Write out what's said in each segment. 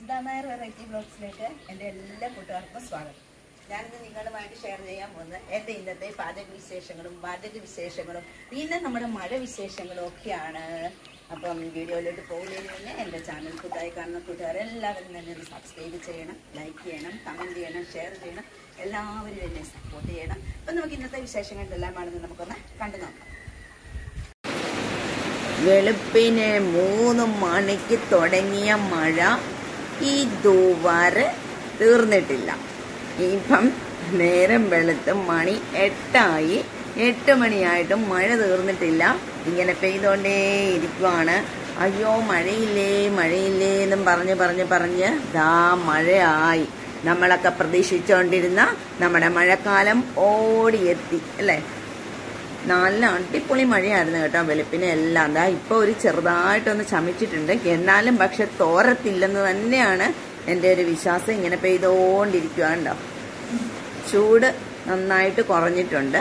Sudha Nair variety ബ്ലോഗ്സിലേക്ക് എൻ്റെ എല്ലാ കൂട്ടുകാർക്കും സ്വാഗതം. ഞാനിന്ന് നിങ്ങളുമായിട്ട് ഷെയർ ചെയ്യാൻ പോകുന്നത് എൻ്റെ ഇന്നത്തെ പാചക വിശേഷങ്ങളും പിന്നെ നമ്മുടെ മഴ വിശേഷങ്ങളും ഒക്കെയാണ്. അപ്പം വീഡിയോയിലോട്ട് പോകുന്നതിന് മുന്നേ എൻ്റെ ചാനൽ പുതുതായി കാണുന്ന കൂട്ടുകാരെല്ലാവരും തന്നെ ഒന്ന് സബ്സ്ക്രൈബ് ചെയ്യണം, ലൈക്ക് ചെയ്യണം, കമൻറ്റ് ചെയ്യണം, ഷെയർ ചെയ്യണം, എല്ലാവരും എന്നെ സപ്പോർട്ട് ചെയ്യണം. അപ്പം നമുക്ക് ഇന്നത്തെ വിശേഷങ്ങൾ എല്ലാമാണെന്ന് നമുക്കൊന്ന് കണ്ടു നോക്കാം. വെളുപ്പിന് 3 മണിക്ക് തുടങ്ങിയ മഴ ഇതുവരെ തീർന്നിട്ടില്ല. ഇപ്പം നേരം വെളുത്ത് മണി 8 മണിയായിട്ടും മഴ തീർന്നിട്ടില്ല. ഇങ്ങനെ പെയ്തോണ്ടേ ഇരിക്കുവാണ്. അയ്യോ മഴയില്ലേ എന്നും പറഞ്ഞ് ദാ മഴയായി. നമ്മളൊക്കെ പ്രതീക്ഷിച്ചുകൊണ്ടിരുന്ന നമ്മുടെ മഴക്കാലം ഓടിയെത്തി അല്ലേ. നല്ല അടിപൊളി മഴയായിരുന്നു കേട്ടോ. വെളുപ്പിനെ എല്ലാം ദാ ഇപ്പോൾ ഒരു ചെറുതായിട്ടൊന്ന് ചമിച്ചിട്ടുണ്ട്. എന്നാലും പക്ഷെ തോരത്തില്ലെന്ന് തന്നെയാണ് എൻ്റെ ഒരു വിശ്വാസം. ഇങ്ങനെ പെയ്തോണ്ടിരിക്കുകയുണ്ടോ. ചൂട് നന്നായിട്ട് കുറഞ്ഞിട്ടുണ്ട്.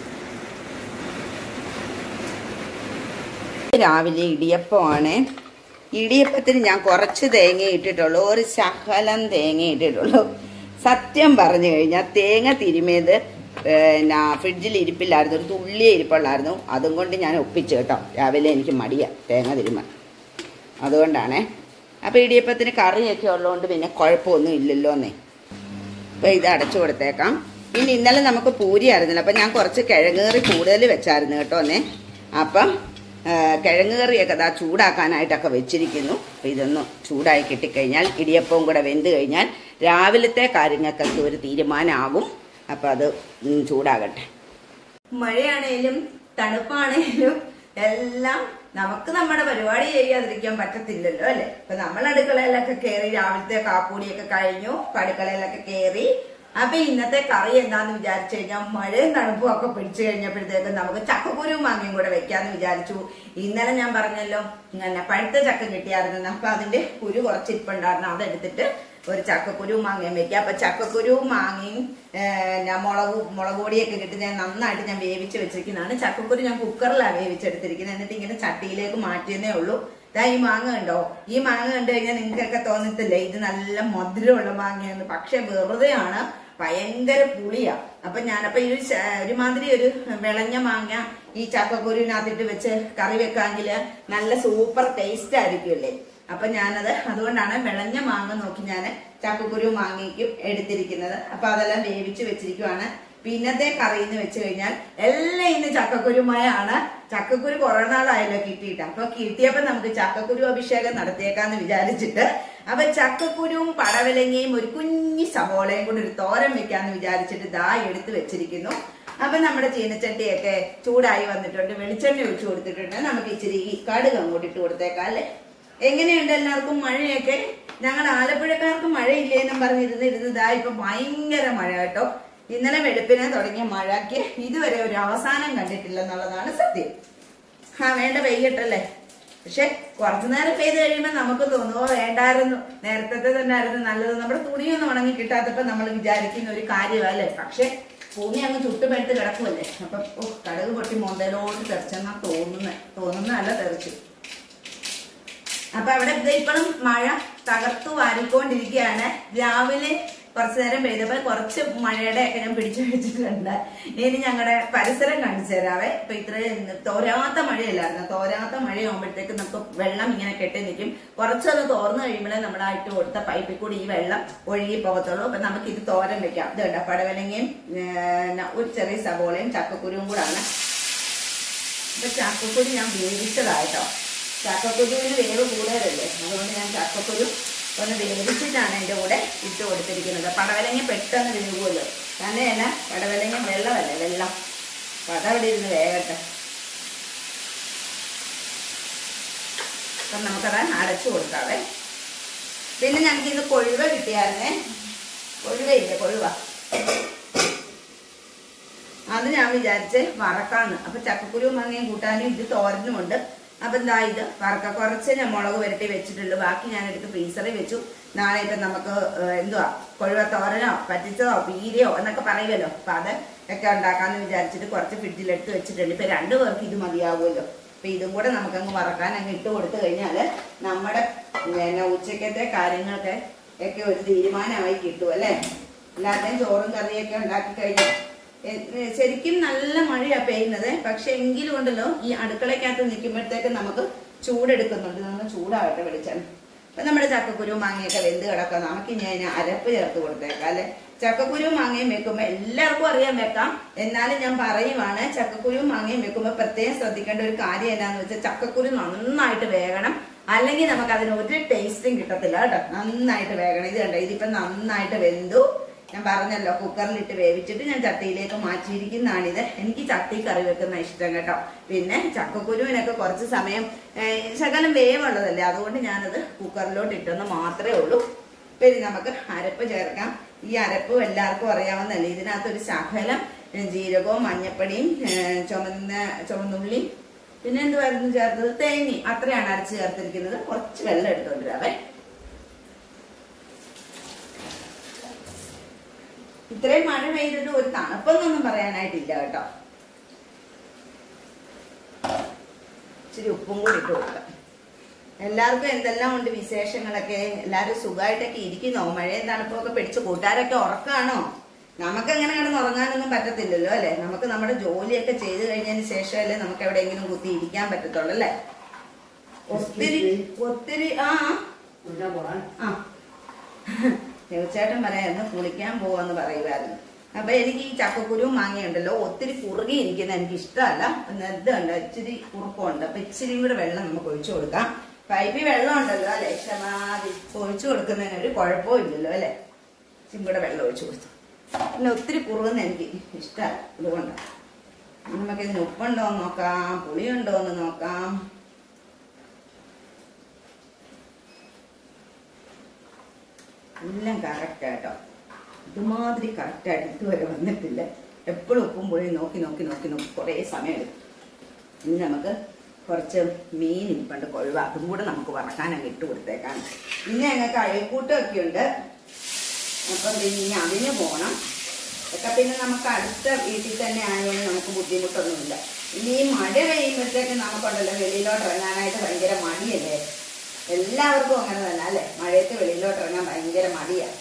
രാവിലെ ഇടിയപ്പമാണ്. ഇടിയപ്പത്തിന് ഞാൻ കുറച്ച് തേങ്ങ ഇട്ടിട്ടുള്ളൂ, ഒരു ശകലം തേങ്ങ ഇട്ടിട്ടുള്ളൂ. സത്യം പറഞ്ഞു കഴിഞ്ഞാൽ തേങ്ങ തിരുമിയത് ഫ്രിഡ്ജിൽ ഇരിപ്പില്ലായിരുന്നു, ഒരു തുള്ളിയേ ഇരിപ്പുള്ളായിരുന്നു. അതും കൊണ്ട് ഞാൻ ഒപ്പിച്ചു കേട്ടോ. രാവിലെ എനിക്ക് മടിയാണ് തേങ്ങ തിരുമാൻ, അതുകൊണ്ടാണേ. അപ്പോൾ ഇടിയപ്പത്തിന് കറിയൊക്കെ ഉള്ളതുകൊണ്ട് പിന്നെ കുഴപ്പമൊന്നും ഇല്ലല്ലോ എന്നേ. അപ്പോൾ ഇത് അടച്ചു കൊടുത്തേക്കാം. പിന്നെ ഇന്നലെ നമുക്ക് പൂരി ആയിരുന്നില്ല, അപ്പം ഞാൻ കുറച്ച് കിഴങ്ങ് കറി കൂടുതൽ വെച്ചായിരുന്നു കേട്ടോ എന്നേ. അപ്പം കിഴങ്ങ് കറിയൊക്കെ അതാ ചൂടാക്കാനായിട്ടൊക്കെ വെച്ചിരിക്കുന്നു. അപ്പം ഇതൊന്ന് ചൂടായി കിട്ടിക്കഴിഞ്ഞാൽ ഇടിയപ്പവും കൂടെ വെന്ത് കഴിഞ്ഞാൽ രാവിലത്തെ കാര്യങ്ങൾക്കൊക്കെ ഒരു തീരുമാനമാകും. അപ്പം അത് ചൂടാകട്ടെ. മഴയാണേലും തണുപ്പാണേലും എല്ലാം നമുക്ക് നമ്മുടെ പരിപാടി ചെയ്യാതിരിക്കാൻ പറ്റത്തില്ലല്ലോ അല്ലെ. ഇപ്പൊ നമ്മൾ അടുക്കളയിലൊക്കെ കയറി രാവിലത്തെ കാപ്പൂടിയൊക്കെ കഴിഞ്ഞു, അടുക്കളയിലൊക്കെ കയറി. അപ്പൊ ഇന്നത്തെ കറി എന്താന്ന് വിചാരിച്ചു കഴിഞ്ഞാൽ മഴയും തണുപ്പും ഒക്കെ പിടിച്ചു കഴിഞ്ഞപ്പോഴത്തേക്കും നമുക്ക് ചക്കക്കുരുവും മാങ്ങയും കൂടെ വെക്കാന്ന് വിചാരിച്ചു. ഇന്നലെ ഞാൻ പറഞ്ഞല്ലോ ഇങ്ങനെ പഴുത്ത ചക്ക കിട്ടിയായിരുന്നു. അപ്പൊ അതിന്റെ കുരു കുറച്ച് ഇരിപ്പുണ്ടായിരുന്നു, അതെടുത്തിട്ട് ഒരു ചക്കക്കുരുവും മാങ്ങയും വെക്കുക. അപ്പൊ ചക്കക്കുരുവും മാങ്ങയും മുളക് പൊടിയൊക്കെ കിട്ടി ഞാൻ നന്നായിട്ട് ഞാൻ വേവിച്ച് വെച്ചിരിക്കുന്നതാണ്. ചക്കക്കുരു ഞാൻ കുക്കറിലാണ് വേവിച്ചെടുത്തിരിക്കുന്നത്. എന്നിട്ട് ഇങ്ങനെ ചട്ടിയിലേക്ക് മാറ്റിയതേ ഉള്ളൂ. ഇതാ ഈ മാങ്ങ ഉണ്ടോ, ഈ മാങ്ങ കണ്ടു കഴിഞ്ഞാൽ നിങ്ങൾക്കൊക്കെ തോന്നത്തില്ലേ ഇത് നല്ല മധുരമുള്ള മാങ്ങയാണ്. പക്ഷെ വെറുതെയാണ്, ഭയങ്കര പുളിയാ. അപ്പൊ ഞാനപ്പോ ഈ ഒരുമാതിരി ഒരു വിളഞ്ഞ മാങ്ങ ഈ ചക്കക്കുരുവിനകത്തിട്ട് വെച്ച് കറി വെക്കാമെങ്കിൽ നല്ല സൂപ്പർ ടേസ്റ്റ് ആയിരിക്കുമല്ലേ. അപ്പൊ ഞാനത് അതുകൊണ്ടാണ് വിളഞ്ഞ മാങ്ങ നോക്കി ഞാൻ ചക്കക്കുരു മാങ്ങയ്ക്കും എടുത്തിരിക്കുന്നത്. അപ്പൊ അതെല്ലാം വേവിച്ച് വെച്ചിരിക്കുവാണ്. പിന്നത്തെ കറി എന്ന് വെച്ച് കഴിഞ്ഞാൽ എല്ലാം ഇന്ന് ചക്കക്കുരുമായാണ്. ചക്കക്കുരു കുറെ നാളായല്ലോ കിട്ടിയിട്ട്. അപ്പൊ കിട്ടിയപ്പോ നമുക്ക് ചക്കക്കുരു അഭിഷേകം നടത്തിയേക്കാന്ന് വിചാരിച്ചിട്ട് അപ്പൊ ചക്കക്കുരുവും പടവലങ്ങയും ഒരു കുഞ്ഞി സവോളയും കൂടി ഒരു തോരൻ വെക്കാന്ന് വിചാരിച്ചിട്ട് ദാ എടുത്ത് വെച്ചിരിക്കുന്നു. അപ്പൊ നമ്മുടെ ചീനച്ചട്ടിയൊക്കെ ചൂടായി വന്നിട്ടുണ്ട്, വെളിച്ചെണ്ണ ഒഴിച്ചു കൊടുത്തിട്ടുണ്ട്. നമുക്ക് ഇച്ചിരി കടുക് അങ്ങോട്ട് ഇട്ട് കൊടുത്തേക്കാം അല്ലെ. എങ്ങനെയുണ്ട് എല്ലാവർക്കും മഴയൊക്കെ? ഞങ്ങൾ ആലപ്പുഴക്കാർക്ക് മഴയില്ലേന്നും പറഞ്ഞിരുന്നിരുന്നതാ ഇപ്പൊ ഭയങ്കര മഴ കേട്ടോ. ഇന്നലെ വെളുപ്പിനെ തുടങ്ങിയ മഴയ്ക്ക് ഇതുവരെ ഒരു അവസാനം കണ്ടിട്ടില്ല എന്നുള്ളതാണ് സത്യം. വേണ്ട പെയ്യട്ടല്ലേ. പക്ഷെ കുറച്ചു നേരം പെയ്ത് കഴിയുമ്പോൾ നമുക്ക് തോന്നുമോ വേണ്ടായിരുന്നു, നേരത്തെ തന്നെ ആയിരുന്നു നല്ലത്. നമ്മുടെ തുണിയൊന്നും ഉണങ്ങി കിട്ടാത്തപ്പോ നമ്മൾ വിചാരിക്കുന്ന ഒരു കാര്യമല്ലേ. പക്ഷെ ഭൂമി അങ്ങ് ചുട്ടുപെടുത്ത് കിടക്കുമല്ലേ. അപ്പൊ കടുക് പൊട്ടി മൊന്തയിലോട്ട് തെറിച്ചെന്നാ തോന്നുന്നതല്ല തെറിച്ചു. അപ്പൊ അവിടെ ഇപ്പോഴും മഴ തകർത്തു വാരിക്കൊണ്ടിരിക്കുകയാണ്. രാവിലെ കുറച്ചു നേരം പെയ്തപ്പോൾ കുറച്ച് മഴയുടെ ഒക്കെ ഞാൻ പിടിച്ചു വെച്ചിട്ടുണ്ട്. ഇനി ഞങ്ങളുടെ പരിസരം കാണിച്ചു തരാവേ. ഇപ്പൊ ഇത്രയും തോരാത്ത മഴയല്ലായിരുന്നു. തോരാത്ത മഴയാകുമ്പോഴത്തേക്ക് നമുക്ക് വെള്ളം ഇങ്ങനെ കെട്ടി നിൽക്കും. കുറച്ചൊന്ന് തോർന്നു കഴിയുമ്പോഴേ നമ്മളായിട്ട് കൊടുത്ത പൈപ്പിൽ കൂടി ഈ വെള്ളം ഒഴുകി പോകത്തുള്ളൂ. അപ്പൊ നമുക്ക് ഇത് തോരൻ വെക്കാം. ഇത് കണ്ട പടവലങ്ങയും ഒരു ചെറിയ സവോളയും ചക്കക്കുരുവും കൂടാണ്. ഇപ്പൊ ചക്കക്കുരു ഞാൻ വേവിച്ചതായിട്ടോ. ചക്കക്കുരുവിന് വേവ് കൂടുതലല്ലേ, അതുകൊണ്ട് ഞാൻ ചക്കക്കുരു ഒന്ന് വേവിച്ചിട്ടാണ് എൻ്റെ കൂടെ ഇട്ട് കൊടുത്തിരിക്കുന്നത്. പടവലങ്ങ പെട്ടെന്ന് വേവുമല്ലോ. തന്നെയല്ല പടവലങ്ങ വെള്ളമല്ലേ, വെള്ളം. അപ്പം അതവിടെ ഇരുന്ന് വേകട്ടെ. അപ്പം നമുക്കത് അടച്ചു കൊടുക്കാവേ. പിന്നെ ഞങ്ങൾക്ക് ഇന്ന് കൊഴുവ കിട്ടിയായിരുന്നേ. കൊഴുവയില്ലേ, കൊഴുവ. അത് ഞാൻ വിചാരിച്ച് വറക്കാന്ന്. അപ്പൊ ചക്കക്കുരു മാങ്ങയും കൂട്ടാനും ഇത് തോരനുമുണ്ട്. അപ്പൊ എന്താ ഇത് വറക്ക. കുറച്ച് ഞാൻ മുളക് പുരട്ടി വെച്ചിട്ടുള്ളൂ, ബാക്കി ഞാൻ എടുത്ത് ഫ്രീസറിൽ വെച്ചു. നാളെ ഇപ്പൊ നമുക്ക് എന്തുവാ കൊഴുവ തോരനോ പറ്റിച്ചതോ പീരയോ എന്നൊക്കെ പറയുമല്ലോ. അപ്പൊ അത് ഒക്കെ ഉണ്ടാക്കാന്ന് വിചാരിച്ചിട്ട് കുറച്ച് ഫ്രിഡ്ജിലെടുത്ത് വെച്ചിട്ടുണ്ട്. ഇപ്പൊ 2 പേർക്ക് ഇത് മതിയാവുമല്ലോ. അപ്പൊ ഇതും കൂടെ നമുക്കങ്ങ് വറക്കാൻ അങ്ങ് ഇട്ട് കൊടുത്തു കഴിഞ്ഞാൽ നമ്മുടെ ഉച്ചക്കത്തെ കാര്യങ്ങൾക്ക് ഒക്കെ ഒരു തീരുമാനമായി കിട്ടും അല്ലേ. എല്ലാത്തിനും ചോറും കറിയൊക്കെ ഉണ്ടാക്കി കഴിഞ്ഞാൽ ശരിക്കും നല്ല മഴയാണ് പെയ്യുന്നത്. പക്ഷെ എങ്കിലും ഉണ്ടല്ലോ ഈ അടുക്കളയ്ക്കകത്ത് നിൽക്കുമ്പോഴത്തേക്ക് നമുക്ക് ചൂടെടുക്കുന്നുണ്ട്. നമ്മൾ ചൂടാവട്ടെ വെളിച്ചെണ്ണ. അപ്പൊ നമ്മുടെ ചക്കക്കുരു മാങ്ങയൊക്കെ വെന്ത് കിടക്കാം. നമുക്ക് ഇനി അതിന് അരപ്പ് ചേർത്ത് കൊടുത്തേക്കാം അല്ലെ. ചക്കക്കുരു മാങ്ങയും വെക്കുമ്പോൾ എല്ലാവർക്കും അറിയാൻ വെക്കാം, എന്നാലും ഞാൻ പറയുവാണ്, ചക്കക്കുരു മാങ്ങയും വെക്കുമ്പോൾ പ്രത്യേകം ശ്രദ്ധിക്കേണ്ട ഒരു കാര്യം എന്നാന്ന് വെച്ചാൽ ചക്കക്കുരു നന്നായിട്ട് വേകണം, അല്ലെങ്കിൽ നമുക്ക് അതിന് ഒരു ടേസ്റ്റും കിട്ടത്തില്ല കേട്ടോ. നന്നായിട്ട് വേകണം. ഇത് കണ്ടോ, ഇതിപ്പോ നന്നായിട്ട് വെന്തു. ഞാൻ പറഞ്ഞല്ലോ കുക്കറിലിട്ട് വേവിച്ചിട്ട് ഞാൻ ചട്ടിയിലേക്ക് മാറ്റിയിരിക്കുന്നതാണിത്. എനിക്ക് ചട്ടി കറി വെക്കുന്ന ഇഷ്ടം കേട്ടോ. പിന്നെ ചക്കക്കുരുവിനൊക്കെ കുറച്ച് സമയം ശകലം വേവുള്ളതല്ലേ, അതുകൊണ്ട് ഞാനത് കുക്കറിലോട്ട് ഇട്ടെന്ന് മാത്രമേ ഉള്ളൂ. പിന്നെ നമുക്ക് അരപ്പ് ചേർക്കാം. ഈ അരപ്പ് എല്ലാവർക്കും അറിയാവുന്നല്ലേ. ഇതിനകത്തൊരു ശകലം ജീരകവും മഞ്ഞപ്പൊടിയും ചുവന്നുള്ളിയും പിന്നെ എന്തുവായിരുന്നു ചേർത്തത്, തേങ്ങയും, അത്രയാണ് അരച്ച് ചേർത്തിരിക്കുന്നത്. കുറച്ച് വെള്ളം എടുത്തോണ്ടിരാവേ. ഇത്രയും മഴ പെയ്തിട്ട് ഒരു തണുപ്പൊന്നും പറയാനായിട്ടില്ല കേട്ടോ. ഇച്ചിരി ഉപ്പും കൂടി ഇട്ട് കൊടുക്കാം. എല്ലാവർക്കും എന്തെല്ലാം ഉണ്ട് വിശേഷങ്ങളൊക്കെ? എല്ലാവരും സുഖമായിട്ടൊക്കെ ഇരിക്കുന്നോ? മഴയും തണുപ്പൊക്കെ പിടിച്ച് കൂട്ടുകാരൊക്കെ ഉറക്കാണോ? നമുക്ക് എങ്ങനെ കിടന്ന് ഉറങ്ങാനൊന്നും പറ്റത്തില്ലല്ലോ അല്ലെ. നമുക്ക് നമ്മുടെ ജോലിയൊക്കെ ചെയ്ത് കഴിഞ്ഞതിന് ശേഷമല്ലേ നമുക്ക് എവിടെയെങ്കിലും കുത്തി ഇരിക്കാൻ പറ്റത്തുള്ളൂ അല്ലേ. ഒത്തിരി ചേട്ടൻ പറയായിരുന്നു കുളിക്കാൻ പോവാന്ന് പറയുമായിരുന്നു. അപ്പൊ എനിക്ക് ഈ ചക്കക്കുരുവും മാങ്ങയുണ്ടല്ലോ ഒത്തിരി കുറുകി ഇരിക്കുന്ന എനിക്ക് ഇഷ്ടമല്ല. ഇതുണ്ട് ഇച്ചിരി കുറുക്കമുണ്ട്. അപ്പൊ ഇച്ചിരി കൂടെ വെള്ളം നമുക്ക് ഒഴിച്ചു കൊടുക്കാം. പൈപ്പിൽ വെള്ളം ഉണ്ടല്ലോ അല്ലെ, ഇഷ്ടമാതി ഒഴിച്ചു കൊടുക്കുന്നതിന് ഒരു കുഴപ്പവും ഇല്ലല്ലോ അല്ലെ. ഇച്ചിരി കൂടെ വെള്ളം ഒഴിച്ചു കൊടുത്തു. പിന്നെ ഒത്തിരി കുറുകുന്ന എനിക്ക് ഇഷ്ടമല്ല. അതുകൊണ്ടാണ് നമുക്കിതിന് ഉപ്പുണ്ടോന്ന് നോക്കാം, പുളിയുണ്ടോന്ന് നോക്കാം. എല്ലാം കറക്റ്റായിട്ടോ. ഇതുമാതിരി കറക്റ്റായിട്ട് ഇതുവരെ വന്നിട്ടില്ല. എപ്പോഴും ഉപ്പും പുളിയും നോക്കി നോക്കി നോക്കി നോക്കി കുറേ സമയം എടുക്കും. ഇനി നമുക്ക് കുറച്ച് മീൻ ഇരിപ്പുണ്ട്, കൊഴുവ, അതും കൂടെ നമുക്ക് വറക്കാനങ്ങ് ഇട്ട് കൊടുത്തേക്കാണ്. പിന്നെ ഞങ്ങൾക്ക് അയൽക്കൂട്ടമൊക്കെ ഉണ്ട്. അപ്പം ഇനി അതിന് പോകണം. ഒക്കെ പിന്നെ നമുക്ക് അടുത്ത വീട്ടിൽ തന്നെ ആയതുകൊണ്ട് നമുക്ക് ബുദ്ധിമുട്ടൊന്നുമില്ല. ഇനി ഈ മഴ പെയ്യുമ്പോഴത്തേക്ക് നമുക്കുണ്ടല്ലോ വെളിയിലോട്ട് ഇറങ്ങാനായിട്ട് ഭയങ്കര മടിയല്ലേ. എല്ലാവർക്കും അങ്ങനെ തന്നെ അല്ലേ. മഴയത്ത് വെളിയിലോട്ട് ഇറങ്ങാൻ ഭയങ്കര മടിയാണ്.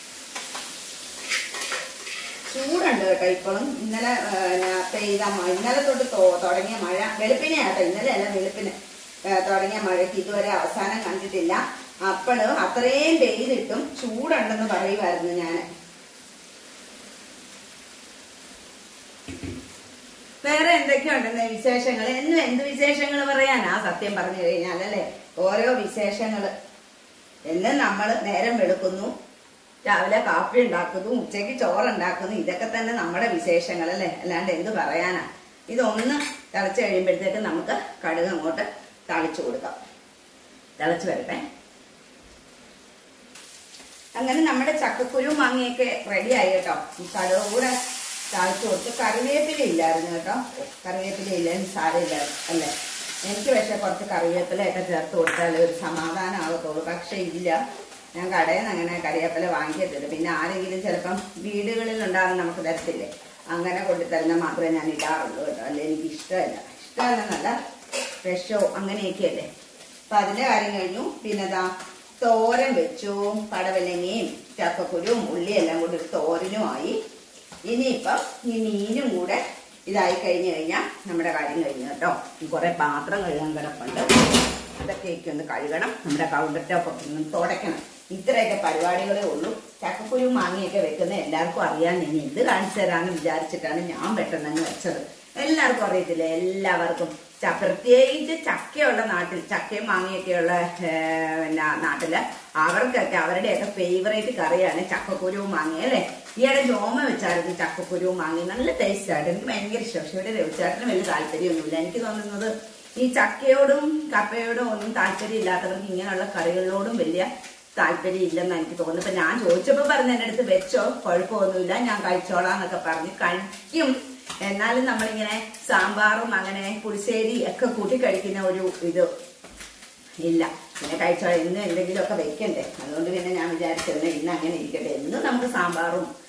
ചൂടുണ്ട് കേട്ടോ ഇപ്പോഴും. ഇന്നലെ പെയ്ത ഇന്നലെ തൊട്ട് തുടങ്ങിയ മഴ, വെളുപ്പിനെ കേട്ടോ, ഇന്നലെ അല്ല വെളുപ്പിന് തുടങ്ങിയ മഴയ്ക്ക് ഇതുവരെ അവസാനം കണ്ടിട്ടില്ല. അപ്പോൾ അത്രയും പെയ്തിട്ടും ചൂടുണ്ടെന്ന് പറയുമായിരുന്നു ഞാൻ. വേറെ എന്തൊക്കെയുണ്ടെന്ന് വിശേഷങ്ങൾ? എന്നും എന്ത് വിശേഷങ്ങൾ പറയാനാ സത്യം പറഞ്ഞു കഴിഞ്ഞാൽ അല്ലേ. ഓരോ വിശേഷങ്ങള്. എന്നും നമ്മൾ നേരം വെളുക്കുന്നു, രാവിലെ കാപ്പി ഉണ്ടാക്കുന്നു, ഉച്ചയ്ക്ക് ചോറുണ്ടാക്കുന്നു. ഇതൊക്കെ തന്നെ നമ്മുടെ വിശേഷങ്ങൾ അല്ലേ. അല്ലാണ്ട് എന്ത് പറയാനാ. ഇതൊന്ന് തിളച്ച് കഴിയുമ്പോഴത്തേക്ക് നമുക്ക് കടുക് അങ്ങോട്ട് തളിച്ചു കൊടുക്കാം. തിളച്ച് വരട്ടെ. അങ്ങനെ നമ്മുടെ ചക്കക്കുരു മാങ്ങയൊക്കെ റെഡിയായി കേട്ടോ. കടുക് കൂടെ തളിച്ചു കൊടുത്ത്. കറിവേപ്പില ഇല്ലായിരുന്നു കേട്ടോ. കറിവേപ്പില ഇല്ലായിരുന്നു സാരമില്ല അല്ലേ. എനിക്ക് പക്ഷെ കുറച്ച് കറിവേപ്പിലയൊക്കെ ചേർത്ത് കൊടുത്താൽ ഒരു സമാധാനമാകത്തുള്ളൂ. പക്ഷെ ഇല്ല, ഞാൻ കടയിൽ നിന്ന് അങ്ങനെ കറിവേപ്പില വാങ്ങിക്കത്തില്ല. പിന്നെ ആരെങ്കിലും ചിലപ്പം വീടുകളിൽ ഉണ്ടാകുന്ന നമുക്ക് തരത്തില്ലേ, അങ്ങനെ കൊണ്ടുതരുന്ന മാത്രമേ ഞാൻ ഇടാറുള്ളൂ കേട്ടോ. അല്ലെ എനിക്ക് ഇഷ്ടമല്ലെന്നല്ല, ഫ്രഷോ അങ്ങനെയൊക്കെയല്ലേ. അപ്പൊ അതിന്റെ കാര്യം കഴിഞ്ഞു. പിന്നെ തോരൻ വെച്ചു. പടവലങ്ങയും ചക്കക്കുരുവും ഉള്ളിയെല്ലാം കൂടി ഒരു തോരനുമായി. ഇനിയിപ്പം ഈ മീനും കൂടെ ഇതായി കഴിഞ്ഞു കഴിഞ്ഞാൽ നമ്മുടെ കാര്യം കഴിഞ്ഞു കേട്ടോ. കുറെ പാത്രം കഴുകാൻ കിടപ്പുണ്ട്. ഇതൊക്കെയൊക്കെ ഒന്ന് കഴുകണം. നമ്മുടെ കൗണ്ടർ ടോപ്പൊക്കെ ഒന്ന് തുടയ്ക്കണം. ഇത്രയൊക്കെ പരിപാടികളേ ഉള്ളൂ. ചക്കക്കുരു മാങ്ങയൊക്കെ വെക്കുന്ന എല്ലാവർക്കും അറിയാൻ ഇനി എന്ത് കാണിച്ചു തരാമെന്ന് വിചാരിച്ചിട്ടാണ് ഞാൻ പെട്ടെന്ന് വെച്ചത്. എല്ലാവർക്കും അറിയത്തില്ലേ, എല്ലാവർക്കും. പ്രത്യേകിച്ച് ചക്കയുള്ള നാട്ടിൽ, ചക്കയും മാങ്ങയൊക്കെയുള്ള നാട്ടില് അവർക്കൊക്കെ അവരുടെയൊക്കെ ഫേവറേറ്റ് കറിയാണ് ചക്കക്കുരുവും മാങ്ങയും അല്ലേ. ഈയിടെ ജോമ വെച്ചായിരുന്നു ചക്കക്കുരുവും മാങ്ങയും. നല്ല ടേസ്റ്റ് ആയിട്ട് എനിക്ക് ഭയങ്കര ഇഷ്ടം. പക്ഷെ ഇവിടെ രവിചേട്ടന് വലിയ താല്പര്യമൊന്നുമില്ല. എനിക്ക് തോന്നുന്നത് ഈ ചക്കയോടും കപ്പയോടും ഒന്നും താല്പര്യം ഇല്ലാത്തവർക്ക് ഇങ്ങനെയുള്ള കറികളോടും വലിയ താല്പര്യം ഇല്ലെന്ന് എനിക്ക് തോന്നുന്നു. ഇപ്പൊ ഞാൻ ചോദിച്ചപ്പോ പറഞ്ഞ എന്റെ അടുത്ത് വെച്ചോ, കുഴപ്പമൊന്നുമില്ല, ഞാൻ കഴിച്ചോളാന്നൊക്കെ പറഞ്ഞ് കഴിക്കും. എന്നാലും നമ്മളിങ്ങനെ സാമ്പാറും അങ്ങനെ പുളിശ്ശേരി ഒക്കെ കൂട്ടി കഴിക്കുന്ന ഒരു ഇത് ഇല്ല. പിന്നെ കഴിച്ചോളാം, ഇന്ന് എന്തെങ്കിലുമൊക്കെ വെക്കണ്ടേ. അതുകൊണ്ട് പിന്നെ ഞാൻ വിചാരിച്ചത് ഇന്ന് അങ്ങനെ ഇരിക്കട്ടെ. എന്നും നമുക്ക് സാമ്പാറും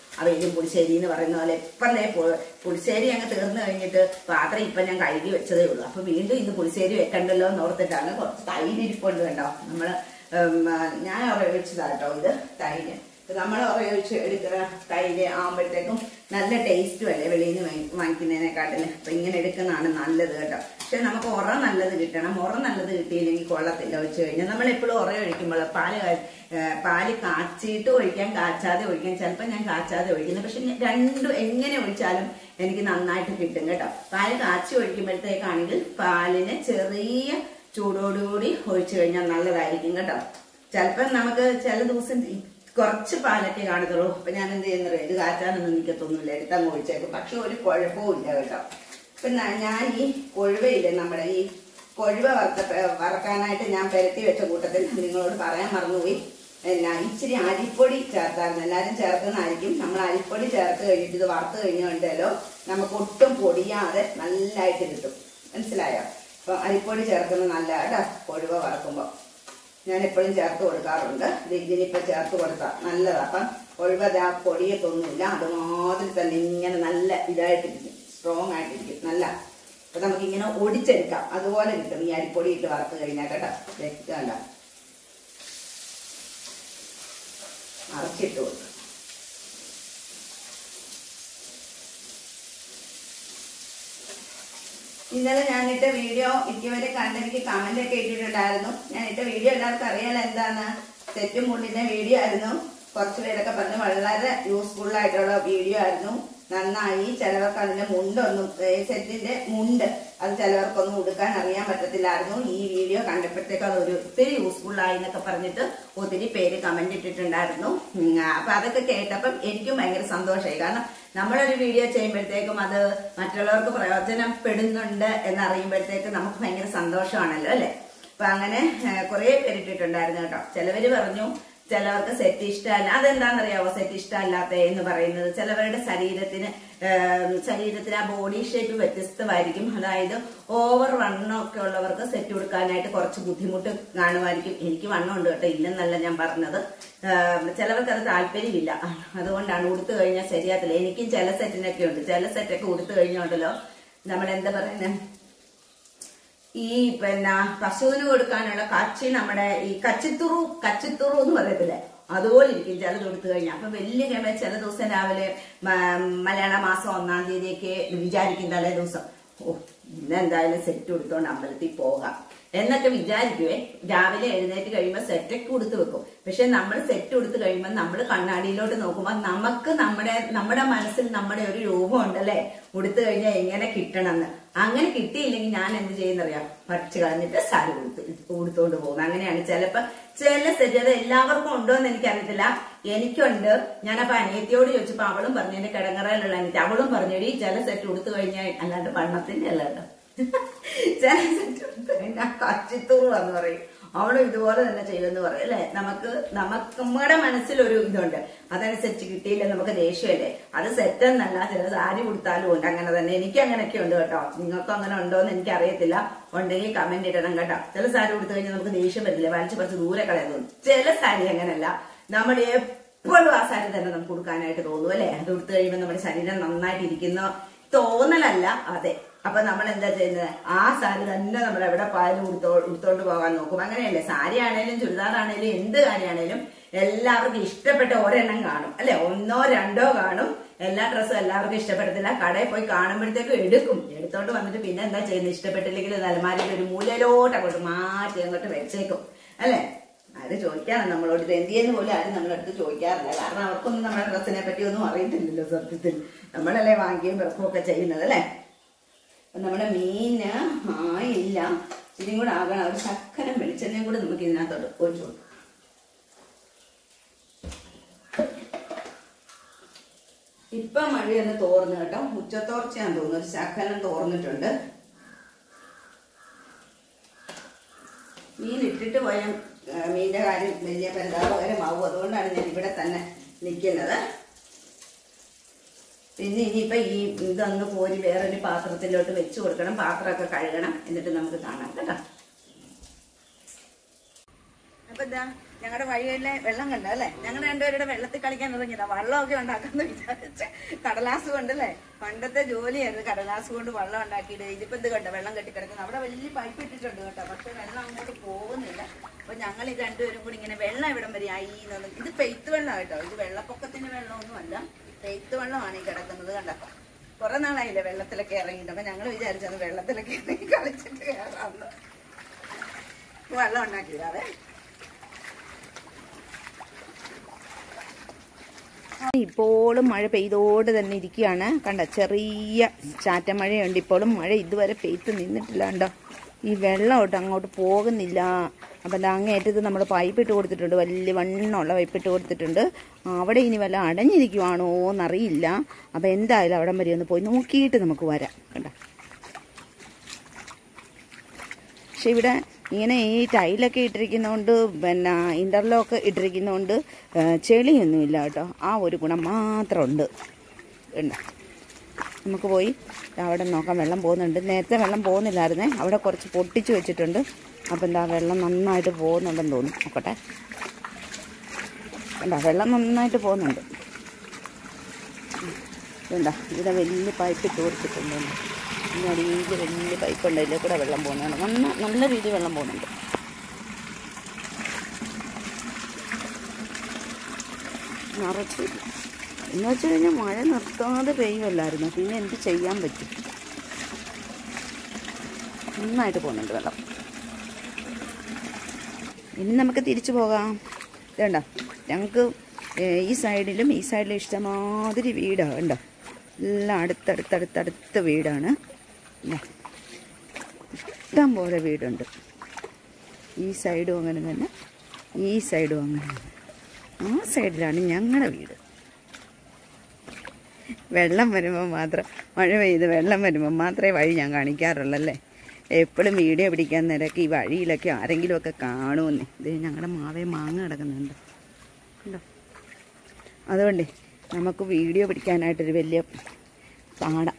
അവയിലും പുളിശ്ശേരി എന്ന് പറയുന്ന പോലെ ഇപ്പം പുളിശ്ശേരി അങ്ങ് തീർന്നു കഴിഞ്ഞിട്ട് പാത്രം ഇപ്പം ഞാൻ കഴുകി വെച്ചതേ ഉള്ളൂ. അപ്പൊ വീണ്ടും ഇന്ന് പുളിശ്ശേരി വെക്കണ്ടല്ലോ എന്ന് ഓർത്തിട്ടാണ്. കുറച്ച് തൈര് ഇരിപ്പുണ്ട് കേട്ടോ. നമ്മള് ഞാൻ ഉപയോഗിച്ചതാട്ടോ ഇത് തൈര്. നമ്മൾ ഉപയോഗിച്ച് എടുക്കുന്ന തൈര് ആകുമ്പോഴത്തേക്കും നല്ല ടേസ്റ്റും അല്ലേ വെളിയിൽ നിന്ന് വാങ്ങിക്കുന്നതിനെക്കാട്ടില്. അപ്പൊ ഇങ്ങനെ എടുക്കുന്നതാണ് നല്ലത് കേട്ടോ. പക്ഷെ നമുക്ക് ഉറ നല്ലത് കിട്ടണം. ഉറ നല്ലത് കിട്ടിയില്ലെങ്കിൽ കൊള്ളത്തില്ല. ഒഴിച്ചു കഴിഞ്ഞാൽ നമ്മൾ എപ്പോഴും ഉറ ഒഴിക്കുമ്പോൾ പാല് കാച്ചിട്ട് ഒഴിക്കാൻ, കാച്ചാതെ ഒഴിക്കാൻ. ചിലപ്പോൾ ഞാൻ കാച്ചാതെ ഒഴിക്കുന്നത്. പക്ഷെ രണ്ടും എങ്ങനെ ഒഴിച്ചാലും എനിക്ക് നന്നായിട്ട് കിട്ടും കേട്ടോ. പാല് കാച്ചി ഒഴിക്കുമ്പോഴത്തേക്കാണെങ്കിൽ പാലിന് ചെറിയ ചൂടോടുകൂടി ഒഴിച്ചു കഴിഞ്ഞാൽ നല്ലതായിരിക്കും കേട്ടോ. ചിലപ്പോൾ നമുക്ക് ചില ദിവസം കുറച്ച് പാലൊക്കെ കാണത്തുള്ളൂ. അപ്പൊ ഞാൻ എന്ത് ചെയ്യുന്നറിയാം, ഇത് കാച്ചാനൊന്നും നിൽക്കത്തൊന്നുമില്ല, എടുത്തങ്ങ് ഒഴിച്ചേക്കും. പക്ഷെ ഒരു കുഴപ്പവും ഇല്ല കേട്ടോ. ഇപ്പൊ ഞാൻ ഈ കൊഴുവയില്ലേ, നമ്മുടെ ഈ കൊഴുവ വറക്കാനായിട്ട് ഞാൻ പെരട്ടി വെച്ച കൂട്ടത്തിൽ നിങ്ങളോട് പറയാൻ മറന്നുപോയി. ഇച്ചിരി അരിപ്പൊടി ചേർത്തായിരുന്നു. എല്ലാവരും ചേർക്കുന്നതായിരിക്കും. നമ്മൾ അരിപ്പൊടി ചേർത്ത് കഴിഞ്ഞിട്ട് ഇത് വറുത്ത് കഴിഞ്ഞുണ്ടല്ലോ നമുക്ക് ഒട്ടും പൊടിയാതെ നല്ലതായിട്ട് കിട്ടും. മനസ്സിലായോ? അപ്പൊ അരിപ്പൊടി ചേർക്കുന്നത് നല്ലതാട്ടോ. കൊഴുവ വറക്കുമ്പോ ഞാൻ എപ്പോഴും ചേർത്ത് കൊടുക്കാറുണ്ട്. ഇതിനിപ്പോൾ ചേർത്ത് കൊടുത്താൽ നല്ലതാണ്. അപ്പം കൊഴുവ പൊടിയത്തൊന്നുമില്ല, അതുമാതിരി തന്നെ ഇങ്ങനെ നല്ല ഇതായിട്ടിരിക്കും, സ്ട്രോങ് ആയിട്ടിരിക്കും നല്ല. അപ്പൊ നമുക്കിങ്ങനെ ഒടിച്ചെടുക്കാം, അതുപോലെ കിട്ടും ഈ അരിപ്പൊടി ഇട്ട് വറുത്ത് കഴിഞ്ഞാൽ കേട്ടോ. വെക്കണ്ട, അരച്ചിട്ട് കൊടുക്കും. ഇന്നലെ ഞാനിട്ട വീഡിയോ മിക്കവരെ കണ്ടെനിക്ക് കമന്റ് ഒക്കെ ഇട്ടിട്ടുണ്ടായിരുന്നു. ഞാൻ ഇട്ട വീഡിയോ എല്ലാവർക്കും അറിയാലോ എന്താണ്, സെറ്റും മുണ്ടിന്റെ വീഡിയോ ആയിരുന്നു. കുറച്ചു പേരൊക്കെ പറഞ്ഞു വളരെ യൂസ്ഫുൾ ആയിട്ടുള്ള വീഡിയോ ആയിരുന്നു, നന്നായി. ചിലവർക്ക് അതിന്റെ മുണ്ടൊന്നും, സെറ്റിന്റെ മുണ്ട് അത് ചിലവർക്കൊന്നും ഉടുക്കാൻ അറിയാൻ പറ്റത്തില്ലായിരുന്നു. ഈ വീഡിയോ കണ്ടപ്പോഴത്തേക്ക് അത് ഒത്തിരി യൂസ്ഫുൾ ആയി എന്നൊക്കെ പറഞ്ഞിട്ട് ഒത്തിരി പേര് കമന്റ് ഇട്ടിട്ടുണ്ടായിരുന്നു. അപ്പൊ അതൊക്കെ കേട്ടപ്പം എനിക്കും ഭയങ്കര സന്തോഷമായി. കാരണം നമ്മളൊരു വീഡിയോ ചെയ്യുമ്പോഴത്തേക്കും അത് മറ്റുള്ളവർക്ക് പ്രയോജനപ്പെടുന്നുണ്ട് എന്നറിയുമ്പോഴത്തേക്ക് നമുക്ക് ഭയങ്കര സന്തോഷമാണല്ലോ അല്ലെ. അപ്പൊ അങ്ങനെ കുറെ പേരിട്ടിട്ടുണ്ടായിരുന്നു കേട്ടോ. ചിലവര് പറഞ്ഞു ചിലവർക്ക് സെറ്റ് ഇഷ്ടമല്ല. അതെന്താണെന്നറിയാവോ സെറ്റ് ഇഷ്ടമല്ലാത്ത എന്ന് പറയുന്നത്? ചിലവരുടെ ശരീരത്തിന് ആ ബോഡി ഷേപ്പ് വ്യത്യസ്തമായിരിക്കും. അതായത് ഓവർ വണ്ണമൊക്കെ ഉള്ളവർക്ക് സെറ്റ് കൊടുക്കാനായിട്ട് കുറച്ച് ബുദ്ധിമുട്ട് കാണുമായിരിക്കും. എനിക്ക് വണ്ണം ഉണ്ട് കേട്ടോ, ഇല്ലെന്നല്ല ഞാൻ പറഞ്ഞത്. ചിലവർക്ക് അത് താല്പര്യമില്ല, അതുകൊണ്ടാണ് ഉടുത്തു കഴിഞ്ഞാൽ ശരിയാത്തില്ല. എനിക്കും ചില സെറ്റിനൊക്കെ ഉണ്ട്. ചില സെറ്റൊക്കെ ഉടുത്തു കഴിഞ്ഞോണ്ടല്ലോ നമ്മളെന്താ പറയുന്നത്, ഈ പശുവിന് കൊടുക്കാനുള്ള കച്ചി, നമ്മുടെ ഈ കച്ചിത്തുറു എന്ന് പറയത്തില്ലേ, അതുപോലെ ഇരിക്കും ചിലത് കൊടുത്തു കഴിഞ്ഞാൽ. അപ്പൊ വലിയ ചില ദിവസം രാവിലെ മലയാള മാസം 1-ാം തീയതിയൊക്കെ വിചാരിക്കും തലേ ദിവസം, ഇന്നെന്തായാലും സെറ്റ് കൊടുത്തോണ്ട് അമ്പലത്തിൽ പോകാം എന്നൊക്കെ വിചാരിക്കുവേ. രാവിലെ എഴുന്നേറ്റ് കഴിയുമ്പോൾ സെറ്റൊക്കെ ഉടുത്ത് വെക്കും. പക്ഷെ നമ്മൾ സെറ്റ് ഉടുത്ത് കഴിയുമ്പോൾ നമ്മൾ കണ്ണാടിയിലോട്ട് നോക്കുമ്പോൾ നമുക്ക് നമ്മുടെ മനസ്സിൽ നമ്മുടെ ഒരു രൂപം ഉണ്ടല്ലേ, ഉടുത്തു കഴിഞ്ഞാൽ എങ്ങനെ കിട്ടണമെന്ന്. അങ്ങനെ കിട്ടിയില്ലെങ്കിൽ ഞാൻ എന്ത് ചെയ്യുന്നറിയാം, പഠിച്ചു കളഞ്ഞിട്ട് സാരി ഉടുത്തോണ്ട് പോകും. അങ്ങനെയാണ് ചില സെറ്റ്. അത് എല്ലാവർക്കും ഉണ്ടോ എന്ന് എനിക്കറിയത്തില്ല, എനിക്കുണ്ട്. ഞാനപ്പോ അനിയത്തിയോട് ചോദിച്ചപ്പോ അവളും പറഞ്ഞു, എന്റെ കിടങ്ങറയിലുള്ള അനിയത്തി അവളും പറഞ്ഞു, ചില സെറ്റ് ഉടുത്തു കഴിഞ്ഞാൽ, അല്ലാണ്ട് വണ്ണത്തിന്റെ അല്ല കേട്ടോ, ചില സെറ്റ് ഉടുത്തു കഴിഞ്ഞാൽ കച്ചിത്തൂറ് എന്ന് പറയും. അവളും ഇതുപോലെ തന്നെ ചെയ്യുമെന്ന് പറയും അല്ലെ. നമ്മുടെ മനസ്സിലൊരു ഇതുണ്ട്, അതനുസരിച്ച് കിട്ടിയില്ല നമുക്ക് ദേഷ്യമല്ലേ. അത് സെറ്റെന്നല്ല, ചില സാരി കൊടുത്താലും ഉണ്ട് അങ്ങനെ തന്നെ. എനിക്ക് അങ്ങനെയൊക്കെ ഉണ്ട് കേട്ടോ. നിങ്ങൾക്ക് അങ്ങനെ ഉണ്ടോ എന്ന് എനിക്ക് അറിയത്തില്ല. ഉണ്ടെങ്കിൽ കമന്റ് ഇടണം കേട്ടോ. ചില സാരി കൊടുത്തു കഴിഞ്ഞാൽ നമുക്ക് ദേഷ്യം വരില്ല, വലിച്ചു കുറച്ച് ദൂരെ കളയാൻ തോന്നും. ചില സാരി അങ്ങനല്ല, നമ്മൾ എപ്പോഴും ആ സാരി തന്നെ നമുക്ക് കൊടുക്കാനായിട്ട് തോന്നും അല്ലെ. അത് കൊടുത്തു കഴിയുമ്പോൾ നമ്മുടെ ശരീരം നന്നായിട്ടിരിക്കുന്ന തോന്നലല്ല അതെ. അപ്പൊ നമ്മൾ എന്താ ചെയ്യുന്നത്, ആ സാരി തന്നെ നമ്മൾ എവിടെ പോയാലും ഉടുത്തോണ്ട് പോകാൻ നോക്കും. അങ്ങനെയല്ലേ, സാരി ആണേലും ചുരിദാറാണേലും എന്ത് കാര്യമാണേലും എല്ലാവർക്കും ഇഷ്ടപ്പെട്ട ഒരെണ്ണം കാണും അല്ലെ, 1-ഓ 2-ഓ കാണും. എല്ലാ ഡ്രസ്സും എല്ലാവർക്കും ഇഷ്ടപ്പെടത്തില്ല. കടയിൽ പോയി കാണുമ്പോഴത്തേക്കും എടുത്തോണ്ട് വന്നിട്ട് പിന്നെ എന്താ ചെയ്യുന്നത്, ഇഷ്ടപ്പെട്ടില്ലെങ്കിൽ അലമാരിയിൽ ഒരു മൂലയിലോട്ട് അങ്ങോട്ട് മാറ്റി അങ്ങോട്ട് വെച്ചേക്കും അല്ലെ. അത് ചോദിക്കാണ് നമ്മളോട്, ഇത് എന്തിയെന്ന് പോലും ആരും നമ്മളടുത്ത് ചോദിക്കാറില്ല. കാരണം അവർക്കൊന്നും നമ്മുടെ ഡ്രസ്സിനെ പറ്റി ഒന്നും അറിയത്തില്ലല്ലോ സത്യത്തിൽ. നമ്മളല്ലേ വാങ്ങിക്കുകയും വെറുക്കുകയൊക്കെ ചെയ്യുന്നത് അല്ലെ. അപ്പൊ നമ്മുടെ മീന് ആയില്ല, ഇതും കൂടെ ആകണം. ഒരു ശക്കരം വെളിച്ചെണ്ണയും കൂടെ നമുക്ക് ഇതിനകത്തോട്ട് ഒഴിച്ചു കൊടുക്കും. ഇപ്പൊ മഴയൊന്ന് തോർന്നു കേട്ടോ, ഉച്ചത്തോർച്ചയാന്ന് തോന്നുന്നു. ഒരു ശക്കരം തോർന്നിട്ടുണ്ട്. മീൻ ഇട്ടിട്ട് പോയ മീനിന്റെ കാര്യം വലിയ പരിതാപകരമാവും. അതുകൊണ്ടാണ് ഞാൻ ഇവിടെ തന്നെ നിൽക്കുന്നത്. പിന്നെ ഇനിയിപ്പോ ഈ ഇതൊന്ന് കോരി വേറൊരു പാത്രത്തിലോട്ട് വെച്ച് കൊടുക്കണം. പാത്രമൊക്കെ കഴുകണം, എന്നിട്ട് നമുക്ക് കാണാം കേട്ടോ. അപ്പൊ ഞങ്ങളുടെ വഴിയിലെ വെള്ളം കണ്ടോ അല്ലേ? ഞങ്ങളുടെ രണ്ടുപേരുടെ വെള്ളത്തിൽ കളിക്കാൻ ഇറങ്ങിയതാ. വള്ളമൊക്കെ ഉണ്ടാക്കാന്ന് വിചാരിച്ച കടലാസ് കൊണ്ടല്ലേ, പണ്ടത്തെ ജോലിയായിരുന്നു കടലാസ് കൊണ്ട് വള്ളം ഉണ്ടാക്കിയിട്ട്. ഇതിപ്പോ ഇത് കണ്ടോ വെള്ളം കെട്ടിക്കിടക്കുന്നത്. അവിടെ വലിയ പൈപ്പ് ഇട്ടിട്ടുണ്ട് കേട്ടോ, പക്ഷെ വെള്ളം അങ്ങോട്ട് പോകുന്നില്ല. അപ്പൊ ഞങ്ങൾ ഇത് രണ്ടുപേരും കൂടി ഇങ്ങനെ വെള്ളം ഇവിടം വരെ ആയി. ഇത് പെയ്ത്ത് വെള്ളം കേട്ടോ, ഇത് വെള്ളപ്പൊക്കത്തിന്റെ വെള്ളമൊന്നും അല്ല, പെയ്ത്ത് വെള്ളമാണ് ഈ കിടക്കുന്നത്. കണ്ടോ കുറെ നാളായില്ലേ വെള്ളത്തിലൊക്കെ ഇറങ്ങിയിട്ട്. അപ്പൊ ഞങ്ങൾ വിചാരിച്ചത് വെള്ളത്തിലൊക്കെ ഇറങ്ങി കളിച്ചിട്ട് കയറാന്ന്. വെള്ളം ഉണ്ടാക്കിയതാവേ. ഇപ്പോഴും മഴ പെയ്തോട് തന്നെ ഇരിക്കുകയാണ്. കണ്ട ചെറിയ ചാറ്റമഴയുണ്ട്. ഇപ്പോഴും മഴ ഇതുവരെ പെയ്ത്ത് നിന്നിട്ടില്ല. കണ്ടോ ഈ വെള്ളം അങ്ങോട്ട് പോകുന്നില്ല. അപ്പം അങ്ങേറ്റത്ത് നമ്മൾ പൈപ്പ് ഇട്ട് കൊടുത്തിട്ടുണ്ട്, വലിയ വണ്ണമുള്ള പൈപ്പ് ഇട്ട് കൊടുത്തിട്ടുണ്ട്. അവിടെ ഇനി വല്ല അടഞ്ഞിരിക്കുവാണോ എന്നറിയില്ല. അപ്പം എന്തായാലും അവിടം വരെ ഒന്ന് പോയി നോക്കിയിട്ട് നമുക്ക് വരാം. കണ്ട പക്ഷെ ഇവിടെ ഇങ്ങനെ ഈ ടൈലൊക്കെ ഇട്ടിരിക്കുന്നതുകൊണ്ട് പിന്നെ ഇൻ്റർലോക്ക് ഇട്ടിരിക്കുന്നതുകൊണ്ട് ചെളിയൊന്നുമില്ല കേട്ടോ. ആ ഒരു ഗുണം മാത്രമുണ്ട്. ഉണ്ട് നമുക്ക് പോയി അവിടെ നോക്കാം. വെള്ളം പോകുന്നുണ്ട്. നേരത്തെ വെള്ളം പോകുന്നില്ലായിരുന്നേ, അവിടെ കുറച്ച് പൊട്ടിച്ച് വെച്ചിട്ടുണ്ട്. അപ്പം എന്താ വെള്ളം നന്നായിട്ട് പോകുന്നുണ്ടെന്ന് തോന്നുന്നു. നോക്കട്ടെ. എന്താ വെള്ളം നന്നായിട്ട് പോകുന്നുണ്ട്. എന്താ ഇവിടെ വലിയ പൈപ്പ് ഇട്ട് കൊടുത്തിട്ടുണ്ട്. ഇതിൻ്റെ അടിയിൽ വലിയ പൈപ്പ് ഉണ്ട്, ഇതിൽ കൂടെ വെള്ളം പോകുന്നുണ്ട്. നല്ല രീതിയിൽ വെള്ളം പോകുന്നുണ്ട്. നിറച്ച് എന്ന് വെച്ച് കഴിഞ്ഞാൽ മഴ നിർത്താതെ പെയ്യുമല്ലായിരുന്നു. പിന്നെ എന്ത് ചെയ്യാൻ പറ്റും? നന്നായിട്ട് പോകുന്നുണ്ട് വെള്ളം. ഇനി നമുക്ക് തിരിച്ചു പോകാം. ഇതുണ്ടോ ഞങ്ങൾക്ക് ഈ സൈഡിലും ഇഷ്ടമാതിരി വീടാണ്. ഉണ്ടോ എല്ലാം അടുത്തടുത്തടുത്തടുത്ത വീടാണ്. ഇഷ്ടം പോലെ വീടുണ്ട്. ഈ സൈഡും അങ്ങനെ തന്നെ, ഈ സൈഡും അങ്ങനെ തന്നെ. ആ സൈഡിലാണ് ഞങ്ങളുടെ വീട്. വെള്ളം വരുമ്പോൾ മാത്രം, മഴ പെയ്ത് വെള്ളം വരുമ്പോൾ മാത്രമേ വഴി ഞാൻ കാണിക്കാറുള്ളല്ലേ. എപ്പോഴും വീഡിയോ പിടിക്കാൻ നിരക്ക് ഈ വഴിയിലൊക്കെ ആരെങ്കിലുമൊക്കെ കാണുമെന്നേ. ഇത് ഞങ്ങളുടെ മാവേ മാങ്ങ കിടക്കുന്നുണ്ട് ഉണ്ടോ. അതുകൊണ്ടേ നമുക്ക് വീഡിയോ പിടിക്കാനായിട്ടൊരു വലിയ പാടാം.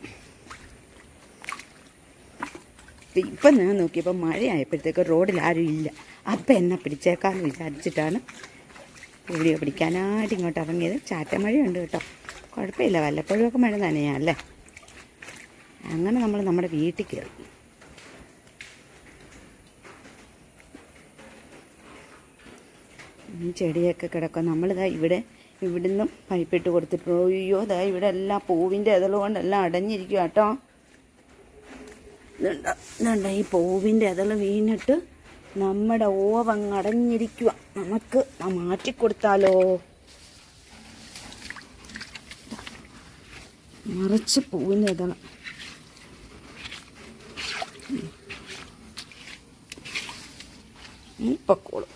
ഇപ്പം ഞാൻ നോക്കിയപ്പോൾ മഴയായപ്പോഴത്തേക്ക് റോഡിൽ ആരും ഇല്ല. അപ്പം എന്നെ പിടിച്ചേക്കാമെന്ന് വിചാരിച്ചിട്ടാണ് വീഡിയോ പിടിക്കാനായിട്ട് ഇങ്ങോട്ട് ഇറങ്ങിയത്. ചാറ്റമഴയുണ്ട് കേട്ടോ, കുഴപ്പമില്ല. വല്ലപ്പോഴുമൊക്കെ മഴ നനയാല്ലേ. അങ്ങനെ നമ്മൾ നമ്മുടെ വീട്ടിൽ കയറി. ചെടിയൊക്കെ കിടക്കും. നമ്മളിതാ ഇവിടുന്ന് പൈപ്പിട്ട് കൊടുത്തിട്ട്, അയ്യോ ദാ ഇവിടെ എല്ലാം പൂവിൻ്റെ ഇതൾ കൊണ്ടെല്ലാം അടഞ്ഞിരിക്കുക കേട്ടോ. ഇതുണ്ട് ഈ പൂവിൻ്റെ ഇതൾ വീണിട്ട് നമ്മുടെ ഓവങ്ങ് അടഞ്ഞിരിക്കുക. നമുക്ക് മാറ്റിക്കൊടുത്താലോ? നിറച്ച് പൂവിൻ്റെ ഇതൾ. പൊക്കോളും.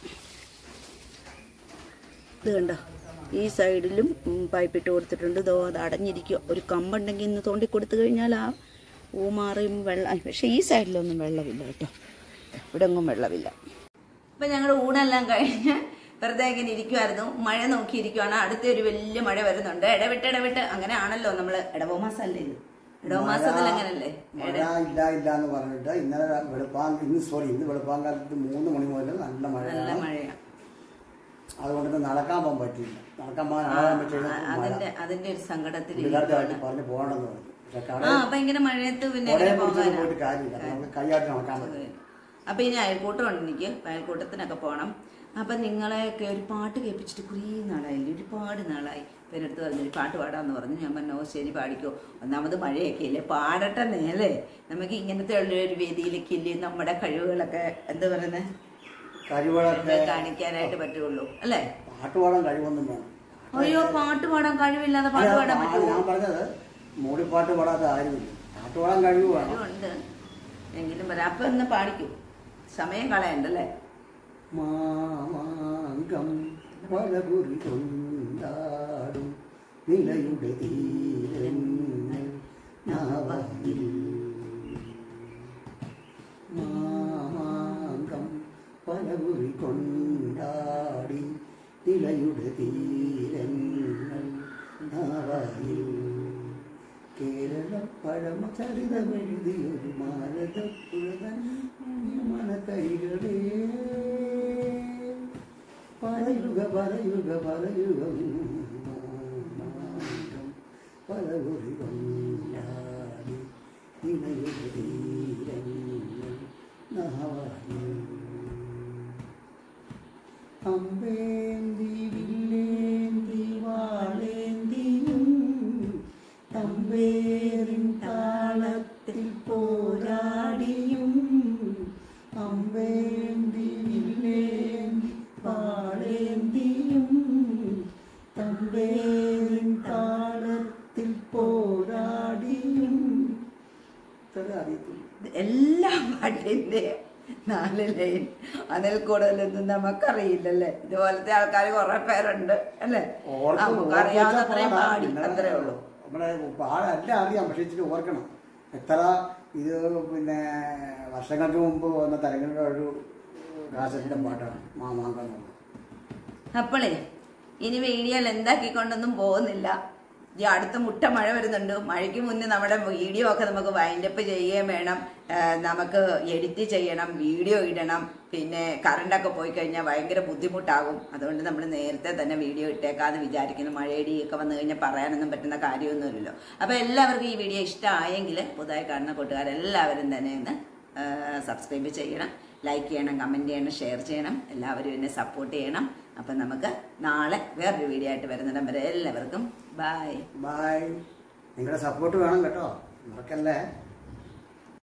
ഇത് കണ്ടോ ഈ സൈഡിലും പൈപ്പിട്ട് കൊടുത്തിട്ടുണ്ട്. ഇതോ അത് അടഞ്ഞിരിക്കുക. ഒരു കമ്പുണ്ടെങ്കിൽ ഇന്ന് തോണ്ടി കൊടുത്തു കഴിഞ്ഞാൽ ആ പൂമാറിയും വെള്ളം. പക്ഷേ ഈ സൈഡിലൊന്നും വെള്ളമില്ല കേട്ടോ, ഇവിടെ ഒന്നും വെള്ളമില്ല. ഇപ്പം ഞങ്ങളുടെ ഊണെല്ലാം കഴിഞ്ഞ് വെറുതെ ഇങ്ങനെ ഇരിക്കുമായിരുന്നു. മഴ നോക്കിയിരിക്കുവാണ്. അടുത്തൊരു വലിയ മഴ വരുന്നുണ്ട്. ഇടവിട്ട് അങ്ങനെയാണല്ലോ നമ്മൾ. ഇടവോ മാസമല്ലേ ഇത്? ഇടവോ മാസത്തിൽ അങ്ങനല്ലേ ഇല്ലാന്ന് പറഞ്ഞിട്ട് ഇന്ന് വെളുപ്പാങ്കാലത്ത് 3 മണി മുതൽ നല്ല മഴയാണ്. അതുകൊണ്ട് നടക്കാൻ പോകാൻ പറ്റില്ല. നടക്കാൻ പോകാൻ അതിന്റെ ഒരു സങ്കടത്തിൽ പറഞ്ഞ് പോകണമെന്ന് പറഞ്ഞു. ഭയങ്കര മഴയത്ത് പിന്നെ കൈയായിട്ട് നടക്കാൻ പറ്റും. അപ്പൊ ഇനി അയൽക്കൂട്ടം ഉണ്ട് എനിക്ക്. അയൽക്കൂട്ടത്തിനൊക്കെ പോകണം. അപ്പം നിങ്ങളെയൊക്കെ ഒരു പാട്ട് കേൾപ്പിച്ചിട്ട് കുറേ നാളായില്ലേ, ഒരുപാട് നാളായി. പിന്നെ അടുത്ത് പറഞ്ഞൊരു പാട്ട് പാടാമെന്ന് പറഞ്ഞു. ഞാൻ പറഞ്ഞു ശരി പാടിക്കോ. ഒന്നാമത് മഴയൊക്കെ ഇല്ലേ, പാടട്ടെ നേരെ. നമുക്ക് ഇങ്ങനത്തെ ഉള്ളൊരു വേദിയിലേക്ക് ഇല്ലേ നമ്മുടെ കഴിവുകളൊക്കെ എന്താ പറയുന്നത് കഴിവുകളൊക്കെ കാണിക്കാനായിട്ട് പറ്റുള്ളൂ അല്ലേ. പാട്ട് പാടാൻ കഴിവൊന്നും വേണം. അയ്യോ പാട്ട് പാടാൻ കഴിവില്ലാതെ പാട്ട് പാടാൻ പറ്റുമോ? ഞാൻ പറഞ്ഞത് മൂളിപ്പാട്ട് പാടാത്ത ആരുമില്ല. പാട്ട് പാടാൻ കഴിവുണ്ട് എങ്കിലും പറയാം. അപ്പൊ ഒന്ന് പാടിക്കൂ, സമയം കളയണ്ടല്ലേ. മാമാങ്കം പലകുറി കൊണ്ടാടും നിലയുടെ തീരങ്ങൾ നാവയിൽ. മാമാങ്കം പലകുറി കൊണ്ടാടി നിലയുടെ തീരങ്ങൾ നാവയിൽ. കേരള പഴമ ചരിതമെഴുതിയൊരു മാരതപ്പുഴതൻ മനക്കൈകളേ പറയുക പറയുക പറയുക പലകുറി കൊണ്ടാടി അമ്പേന്തി വില്ലേന്തി വാളേന്തിയും തമ്പേറിൻ താളത്തിൽ പോരാടിയും അമ്പേന്തി വില്ലേന്തി വാളേന്തിയും തമ്പേറിൻ താളത്തിൽ പോരാടിയും എല്ലാ പാട്ടിന്റെ 4 ലൈൻ അതിൽ കൂടുതലൊന്നും നമുക്കറിയില്ലല്ലേ. ഇതുപോലത്തെ ആൾക്കാർ കുറെ പേരുണ്ട് അല്ലേ, നമുക്കറിയാവുന്ന അത്രയും പാടി അത്രേ ഉള്ളൂ. നമ്മുടെ പാടെല്ലാം അറിയാം, പക്ഷെ ഇച്ചിരി ഓർക്കണം. എത്ര ഇത് പിന്നെ വർഷങ്ങൾക്ക് മുമ്പ് വന്ന തരങ്ങളുടെ ഒരു കാസറ്റിന്റെ പാട്ടാണ് മാമാങ്കം. അപ്പോളേ ഇനി വീഡിയോയിൽ എന്താക്കിക്കൊണ്ടൊന്നും പോകുന്നില്ല. ഈ അടുത്ത മുട്ട മഴ വരുന്നുണ്ട്. മഴയ്ക്ക് മുന്നേ നമ്മുടെ വീഡിയോ ഒക്കെ നമുക്ക് വൈൻഡപ്പ് ചെയ്യുകയും വേണം, നമുക്ക് എഡിറ്റ് ചെയ്യണം, വീഡിയോ ഇടണം. പിന്നെ കറണ്ടൊക്കെ പോയി കഴിഞ്ഞാൽ ഭയങ്കര ബുദ്ധിമുട്ടാകും. അതുകൊണ്ട് നമ്മൾ നേരത്തെ തന്നെ വീഡിയോ ഇട്ടേക്കാന്ന് വിചാരിക്കുന്നു. മഴയടിയൊക്കെ വന്നു കഴിഞ്ഞാൽ പറയാനൊന്നും പറ്റുന്ന കാര്യമൊന്നുമില്ലല്ലോ. അപ്പോൾ എല്ലാവർക്കും ഈ വീഡിയോ ഇഷ്ടമായെങ്കിൽ പുതുതായി കാണുന്ന കൂട്ടുകാരെല്ലാവരും തന്നെ ഒന്ന് സബ്സ്ക്രൈബ് ചെയ്യണം, ലൈക്ക് ചെയ്യണം, കമൻറ്റ് ചെയ്യണം, ഷെയർ ചെയ്യണം. എല്ലാവരും എന്നെ സപ്പോർട്ട് ചെയ്യണം. അപ്പം നമുക്ക് നാളെ വേറൊരു വീഡിയോ ആയിട്ട് വരുന്നിടം വരെ എല്ലാവർക്കും ബൈ. നിങ്ങളുടെ സപ്പോർട്ട് വേണം കേട്ടോ, മറക്കല്ലേ.